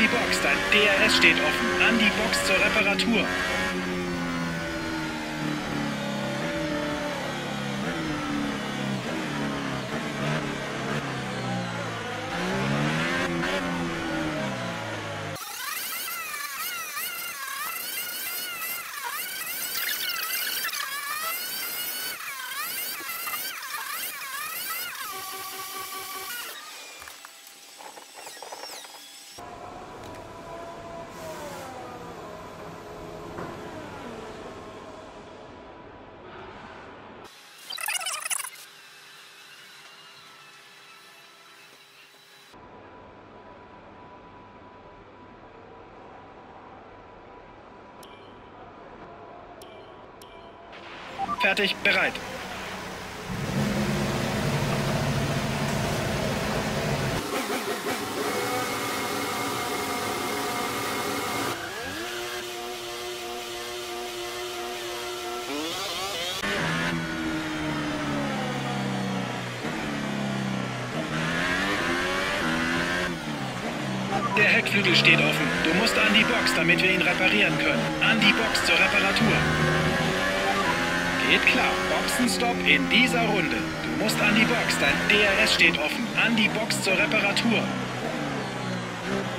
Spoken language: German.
Box, dein DRS steht offen. An die Box zur Reparatur. Fertig, bereit. Der Heckflügel steht offen. Du musst an die Box, damit wir ihn reparieren können. An die Box zur Reparatur. Geht klar. Boxenstopp in dieser Runde. Du musst an die Box. Dein DRS steht offen. An die Box zur Reparatur.